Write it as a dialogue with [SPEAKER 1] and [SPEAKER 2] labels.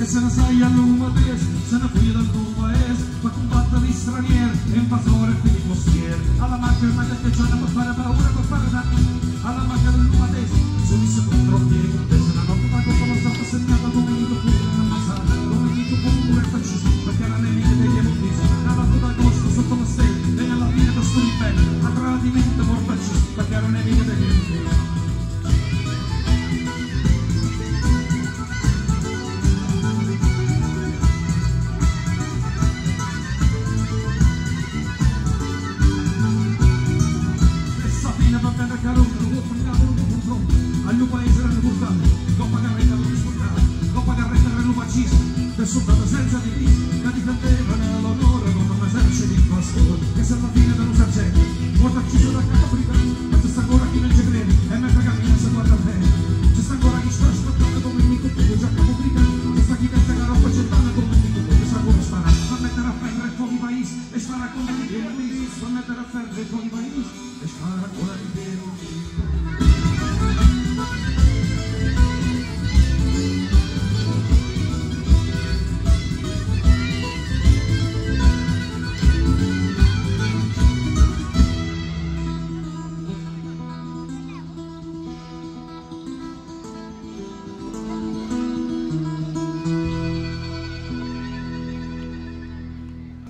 [SPEAKER 1] se ne sai a Lumates, se ne fugge dal tuo paese, fa combattere gli stranieri, è invasore e quindi costiere. Alla macchina ma che c'è per fare paura, per fare danno, alla macchina del Lumates, se mi si controlli con te, se la notte da cosa non stata segnata, domenica pure una mazzata, domenica pure e faccio, perché era nemica degli emotivi, la notte d'agosto sotto la stella, e alla fine da sto impegno, a tradimento mortacci, perché era nemica degli emotivi. Al mio paese erano portati, Coppa Garretta non rispondato, Coppa Garretta era un fascista, per soldato senza divisa, che difendevano l'onore come un esercito di pastori, che se alla fine non sergente, morto acciso da capo africano, ma c'è sta ancora chi non ci crede, e mentre cammina si guarda bene, c'è sta ancora chi sta aspettando come il Nico Puglio, già capo africano, c'è sta chi pensa che la roba gettata come il Nico Puglio, sa come starà, a mettere a perdere fuori paese, e starà con i piedi, a mettere a perdere fuori paese, e starà con i piedi.